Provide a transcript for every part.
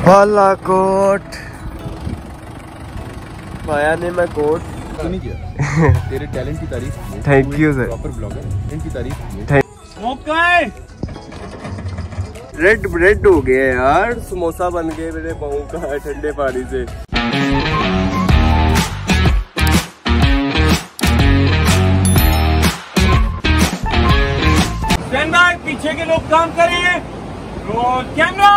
बालाकोट पाया ने मैं कोट नहीं किया। तेरे टैलेंट की तारीफ की। Thank you sir. Proper blogger इनकी तारीफ की। रेड हो गया यार, समोसा बन गए मेरे पाँव का ठंडे पानी से। पीछे के लोग काम करें। Roll camera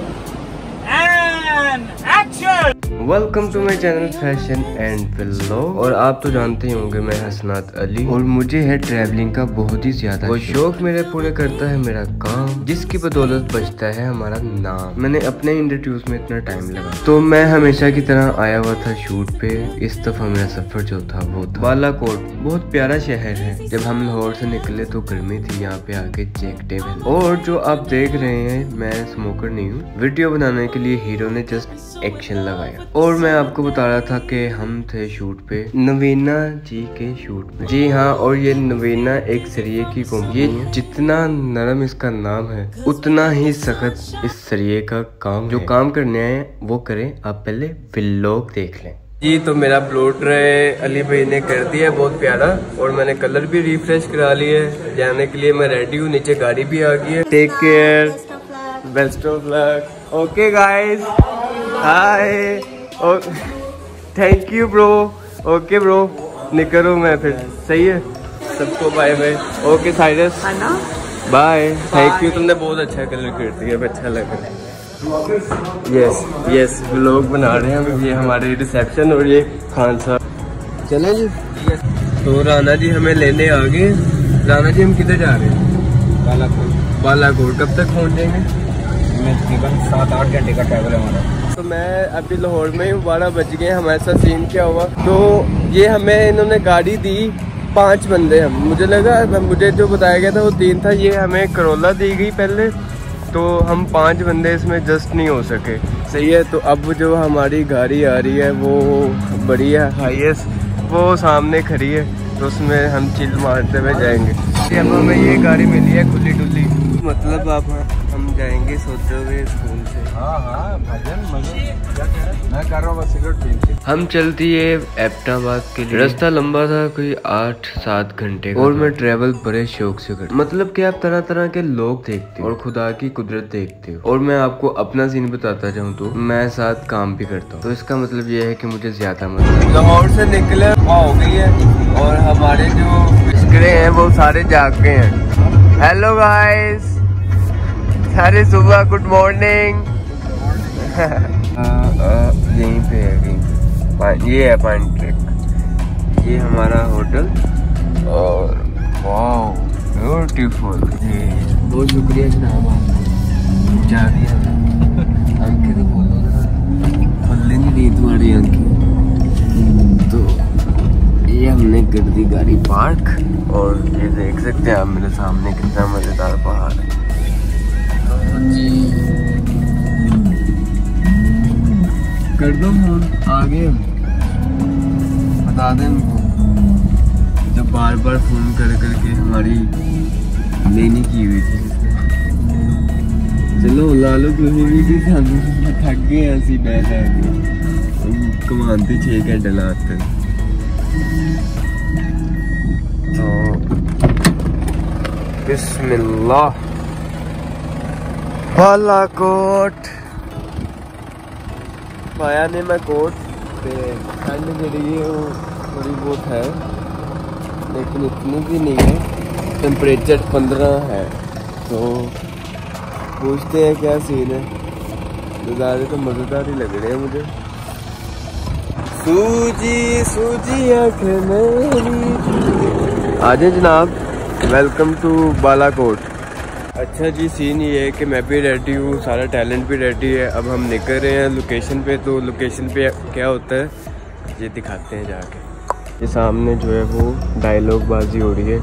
and action. Welcome to my channel fashion and vlog. और आप तो जानते ही होंगे मैं हसनात अली, और मुझे है ट्रैवलिंग का बहुत ही ज्यादा वो शौक मेरे पूरे करता है मेरा काम, जिसकी बदौलत बचता है हमारा नाम। मैंने अपने इंट्रोड्यूस में इतना टाइम लगा, तो मैं हमेशा की तरह आया हुआ था शूट पे। इस दफा मेरा सफर जो था वो था बालाकोट। बहुत प्यारा शहर है। जब हम लाहौर से निकले तो गर्मी थी, यहाँ पे आके चेक टेबल। और जो आप देख रहे हैं, मैं स्मोकर नहीं हूँ। वीडियो बनाने के लिए हीरो ने जस्ट एक्शन लगाया। और मैं आपको बता रहा था कि हम थे शूट पे, नवीना जी के शूट पे। जी हाँ, और ये नवीना एक सरिये की कंपनी है। जितना नरम इसका नाम है, उतना ही सख्त इस सरिये का काम। जो काम करने आए वो करें। आप पहले व्लॉग देख लें। जी तो मेरा ब्लोटर अली भाई ने कर दिया बहुत प्यारा, और मैंने कलर भी रिफ्रेश करा लिया है। जाने के लिए मैं रेडी हूँ, नीचे गाड़ी भी आ गई है। Take care, best of luck. Okay guys, hi, thank you bro. Okay bro, निकलूँ मैं फिर, सही है। सबको bye bye. Okay Cyrus, bye. Thank you, तुमने बहुत अच्छा कलर कर दिया, अच्छा लग रहा है। यस व्लॉग बना रहे हैं। ये हमारे रिसेप्शन और ये खान साहब। चलें जी। तो राना जी हमें लेने आ गए। राना जी हम किधर जा रहे हैं? बालाकोट। कब तक पहुँच जाएंगे? तकरीबन 7-8 घंटे का ट्रैवल है हमारा। तो मैं अभी लाहौर में हूँ, 12 बज गए। हमारे साथ सीन क्या हुआ, तो ये हमें इन्होंने गाड़ी दी, 5 बंदे हम। मुझे लगा, मुझे जो बताया गया था वो 3 था। ये हमें करोला दी गई पहले, तो हम 5 बंदे इसमें जस्ट नहीं हो सके। सही है। तो अब जो हमारी गाड़ी आ रही है वो बड़ी है, हाईएस्ट, वो सामने खड़ी है, तो उसमें हम चिल मारते हुए जाएंगे। अब हमें ये गाड़ी मिली है खुली डुली, मतलब अब हम जाएंगे सोते हुए स्कूल से। हाँ भजन मैं कर रहा हूँ बस सिगरेट पीने। हम चलती है एबटाबाद के लिए। रास्ता लंबा था, कोई 8-7 घंटे का। और मैं ट्रेवल बड़े शौक से करता। मतलब कि आप तरह तरह के लोग देखते हो और खुदा की कुदरत देखते हो। और मैं आपको अपना सीन बताता जाऊँ तो मैं साथ काम भी करता हूँ, तो इसका मतलब ये है कि मुझे ज्यादा मजा। लाहौर से निकले हो गई है, और हमारे जो बिस्करे हैं वो सारे जाग गए हैं। हेलो गाइस, सारे सुबह गुड मॉर्निंग। यहीं पे है कहीं, ये है पानी ट्रैक, ये हमारा होटल। और वाओ ब्यूटीफुल। बहुत शुक्रिया जनाब, आपको जा दिया। आंखें तो बोलो ना, पल्ले नहीं रही तुम्हारी आंखें। तो ये हमने कर दी गाड़ी पार्क, और ये देख सकते हैं आप मेरे सामने कितना मजेदार पहाड़ है। कर दो फोन आगे, बता दें उनको, जब बार बार फोन कर करके हमारी लेनी की हुई थी। चलो ला लो तुझे भी कि थक गए ऐसी बैठ कमानते 6 घंटे लाते। तो बिस्मिल्लाह। बालाकोट पाया ने मैं कोट ते ठंड जी वो थोड़ी बहुत है, लेकिन इतनी भी नहीं है। टेम्परेचर 15 है। तो पूछते हैं क्या सीन है। नज़ारे तो मज़ेदार ही लग रहे हैं मुझे। सूजी सूजी आँखें मेरी। आजे जनाब, वेलकम टू बालाकोट। अच्छा जी, सीन ये है कि मैं भी रेडी हूँ, सारा टैलेंट भी रेडी है। अब हम निकल रहे हैं लोकेशन पे। तो लोकेशन पे क्या होता है ये दिखाते हैं जाके। ये सामने जो है वो डायलॉग बाजी हो रही है।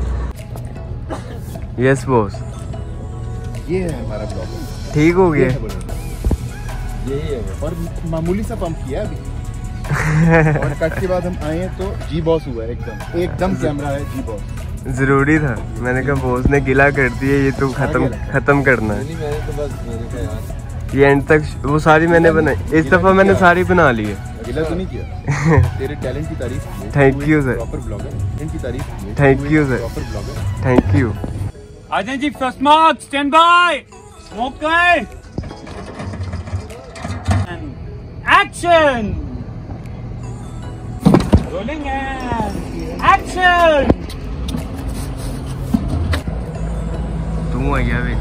यस बॉस, ये है हमारा ब्लॉग। ठीक हो गया। यही है, और मामूली सा पंप किया अभी। और कट के बाद हम आए तो जी बॉस हुआ एकदम कैमरा है जी बॉस। जरूरी था, मैंने कहा बॉस ने गिला कर दिया, ये तो खत्म करना है। ये एंड तक वो सारी मैंने बनाई, इस दफा मैंने सारी बना ली है। गिला तो नहीं किया। तेरे टैलेंट की तारीफ की है। Thank you sir. Proper blogger इनकी तारीफ की है। Thank you sir. Proper blogger. Thank you. आजान जी first mark stand by okay action rolling action तू आ गया बेच।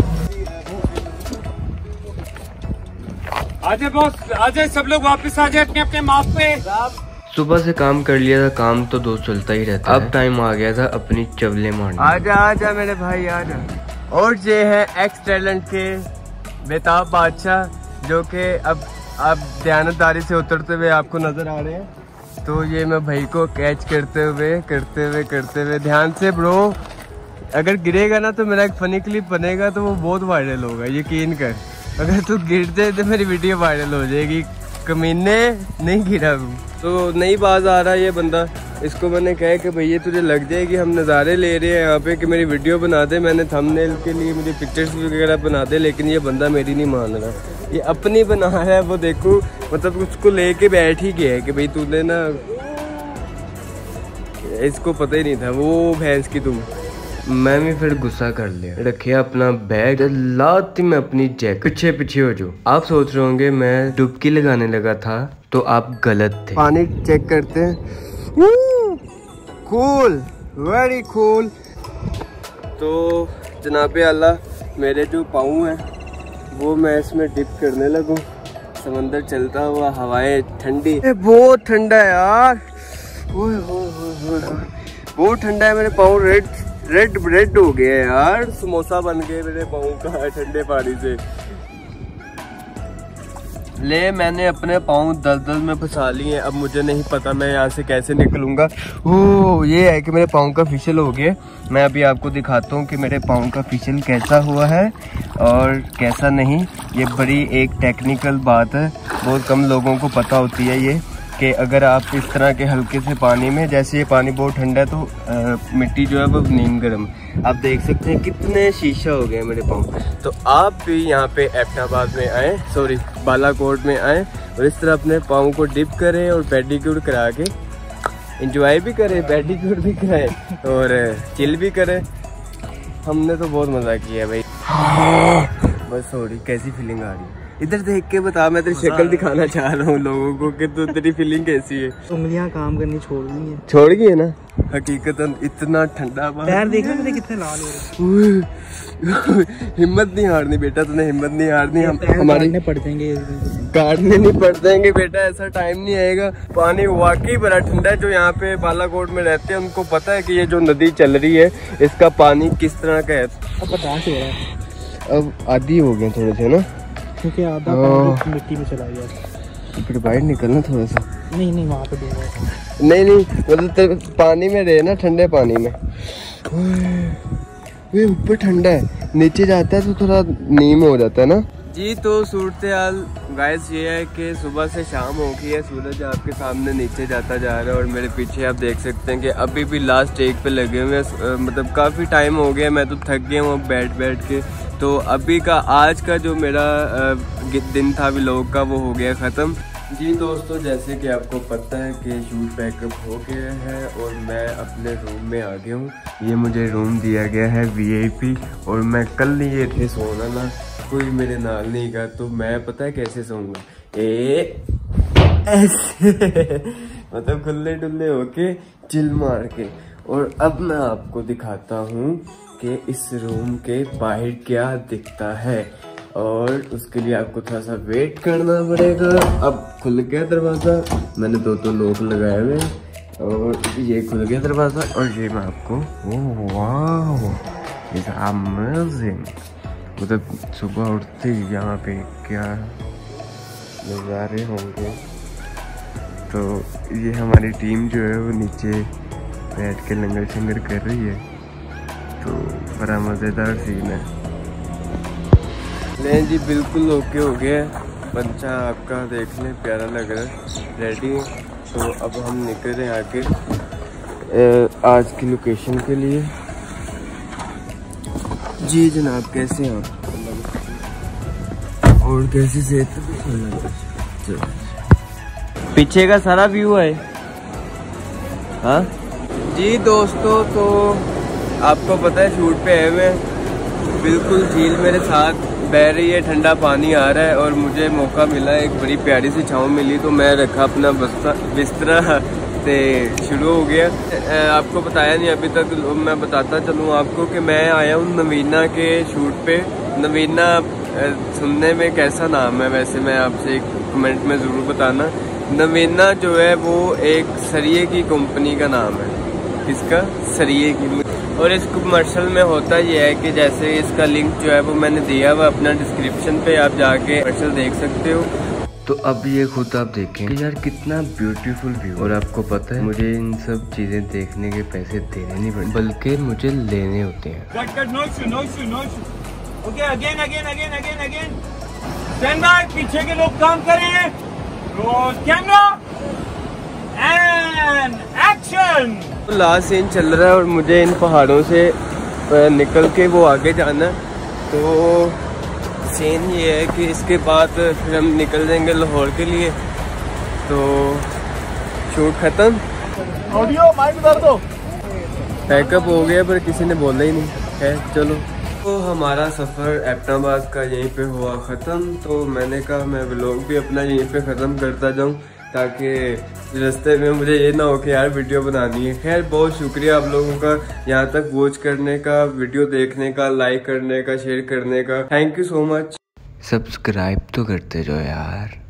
आजा बॉस आजा सब लोग वापस आ जाए अपने अपने मार्क पे। सुबह से काम कर लिया था, काम तो दोस्त चलता ही रहता है। अब टाइम आ गया था अपनी चवले मारने। आजा आजा मेरे भाई आजा। और ये है एक्स टैलेंट के बेताब बादशाह, जो कि अब आप ध्यानदारी से उतरते हुए आपको नजर आ रहे हैं। तो ये मैं भाई को कैच करते हुए ध्यान से ब्रो, अगर गिरेगा ना तो मेरा एक फनी क्लिप बनेगा, तो वो बहुत वायरल होगा, यकीन कर। अगर तू गिर जाए तो मेरी वीडियो वायरल हो जाएगी। कमीने नहीं गिरा तू। तो नई बाज आ रहा है ये बंदा, इसको मैंने कहा कि भैया तुझे लग जाएगी, हम नज़ारे ले रहे हैं यहाँ पे कि मेरी वीडियो बना दे, मैंने थंबनेल के लिए मुझे पिक्चर्स वगैरह बना दे, लेकिन ये बंदा मेरी नहीं मान रहा। ये अपनी बना रहा है, वो देखो मतलब उसको लेके बैठ ही गया है कि भाई तूने ना, इसको पता ही नहीं था वो भैंस की तुम। मैं भी फिर गुस्सा कर लिया, रखिया अपना बैग, लाती मैं अपनी जैकेट, पीछे पीछे हो जो। आप सोच रहे होंगे मैं डुबकी लगाने लगा था, तो आप गलत थे। पानी चेक करते हैं। Cool, very cool. तो जनाबे अल्लाह, मेरे जो पाँव हैं वो मैं इसमें डिप करने लगूं। समंदर चलता हुआ, हवाएं ठंडी, बहुत ठंडा है यार, बहुत ठंडा है। मेरे पाँव रेड हो गए यार, समोसा बन गए मेरे पाँव का ठंडे पानी से। ले मैंने अपने पाँव दलदल में फंसा लिए, अब मुझे नहीं पता मैं यहाँ से कैसे निकलूंगा। ओह ये है कि मेरे पाँव का फिसल हो गया। मैं अभी आपको दिखाता हूँ कि मेरे पाँव का फिसल कैसा हुआ है और कैसा नहीं। ये बड़ी एक टेक्निकल बात है, बहुत कम लोगों को पता होती है ये, कि अगर आप इस तरह के हल्के से पानी में, जैसे ये पानी बहुत ठंडा है तो मिट्टी जो है वो नीम गर्म, आप देख सकते हैं कितने शीशा हो गए मेरे पाँव। तो आप भी यहाँ पे एबटाबाद में आए, सॉरी बालाकोट में आए, और इस तरह अपने पाँव को डिप करें और पेडिक्योर करा के इंजॉय भी करें, पेडिक्योर भी कराएं और चिल भी करें। हमने तो बहुत मज़ा किया भाई। बस सॉरी, कैसी फीलिंग आ रही है? इधर देख के बता, मैं तेरी शक्ल दिखाना चाह रहा हूँ लोगों को कि तू तेरी फीलिंग कैसी है। उंगलियां काम करनी छोड़ दी है, छोड़ गई है ना। हकीकतन इतना ठंडा पैर देख रहे मेरे कितने लाल हो रहे। हिम्मत नहीं हारनी बेटा, तूने हिम्मत नहीं हारनी। हम हमारे पड़ जाएंगे, काटने नहीं पड़ जाएंगे बेटा, ऐसा टाइम नहीं आएगा। पानी वाकई बड़ा ठंडा है। जो यहाँ पे बालाकोट में रहते हैं उनको पता है कि ये जो नदी चल रही है इसका पानी किस तरह का है। बर्दाश्त हो रहा है, अब आदी हो गए थोड़े से ना, क्योंकि आधा मिट्टी में चला गया। फिर बाहर निकलना थोड़ा सा। नहीं वहाँ पे डूबा। नहीं मतलब पानी में रहे ना, ठंडे पानी में। ये ऊपर ठंडा है, नीचे जाता है तो थोड़ा नीम हो जाता है ना जी। तो सूरत हाल गाइस ये है कि सुबह से शाम हो गई है, सूरज आपके सामने नीचे जाता जा रहा है और मेरे पीछे आप देख सकते हैं कि अभी भी लास्ट टेक पे लगे हुए हैं। मतलब काफ़ी टाइम हो गया, मैं तो थक गया हूँ बैठ के। तो अभी का आज का जो मेरा दिन था व्लॉग का वो हो गया ख़त्म जी। दोस्तों जैसे कि आपको पता है कि शूट पैकअप हो गया है और मैं अपने रूम में आ गया हूँ। ये मुझे रूम दिया गया है VIP, और मैं कल नहीं ये थे सोना ना, कोई मेरे नाल नहीं का, तो मैं पता है कैसे सोऊंगा, ऐसे मतलब खुले डुल्ले होके चिल मार के। और अब मैं आपको दिखाता हूँ कि इस रूम के बाहर क्या दिखता है, और उसके लिए आपको थोड़ा सा वेट करना पड़ेगा। अब खुल गया दरवाज़ा, मैंने दो लॉक लगाए हुए हैं और ये खुल गया दरवाज़ा। और ये मैं आपको, वाह इट्स अमेजिंग, मतलब सुबह उठते ही यहाँ पे क्या नज़ारे होंगे। तो ये हमारी टीम जो है वो नीचे बैठ के लंगर शंगर कर रही है, तो बड़ा मज़ेदार सीन है। लें जी बिल्कुल ओके हो गया, पंचा आपका देख लें, प्यारा लग रहा है, रेडी है। तो अब हम निकल रहे हैं आगे आज की लोकेशन के लिए। जी जनाब कैसे हैं आप? और कैसी सेहत। पीछे का सारा व्यू है। हाँ जी दोस्तों, तो आपको पता है शूट पे आए हुए हैं, बिल्कुल झील मेरे साथ बह रही है, ठंडा पानी आ रहा है और मुझे मौका मिला, एक बड़ी प्यारी सी छाँव मिली तो मैं रखा अपना बिस्तरा ते शुरू हो गया। आपको बताया नहीं अभी तक, मैं बताता चलूँ आपको कि मैं आया हूँ नवीना के शूट पे। नवीना सुनने में कैसा नाम है वैसे, मैं आपसे एक कमेंट में ज़रूर बताना। नवीना जो है वो एक सरिये की कंपनी का नाम है। इसका सरिये की, और इस कमर्शियल में होता ये है कि जैसे इसका लिंक जो है वो मैंने दिया हुआ अपना डिस्क्रिप्शन पे, आप जाके कमर्शियल देख सकते हो। तो अब ये खुद आप देखें कि यार कितना ब्यूटीफुल व्यू। और आपको पता है मुझे इन सब चीजें देखने के पैसे देने नहीं पड़ते, बल्कि मुझे लेने होते हैं। ओके, अगेन स्टैंड बाय, पीछे के लोग काम करें। Roll camera and action. Last scene चल रहा है और मुझे इन पहाड़ों से निकल के वो आगे जाना है। तो सीन ये है कि इसके बाद फिर हम निकल जाएंगे लाहौर के लिए। तो शूट खत्म, ऑडियो माइक उधर दो। पैकअप हो गया पर किसी ने बोला ही नहीं है। चलो, तो हमारा सफ़र एबटाबाद का यहीं पे हुआ ख़त्म। तो मैंने कहा मैं व्लॉग भी अपना यहीं पे ख़त्म करता जाऊं, ताकि रास्ते में मुझे ये ना हो कि यार वीडियो बनानी है। खैर बहुत शुक्रिया आप लोगों का यहाँ तक वॉच करने का, वीडियो देखने का, लाइक करने का, शेयर करने का। Thank you so much. Subscribe तो करते जाओ यार।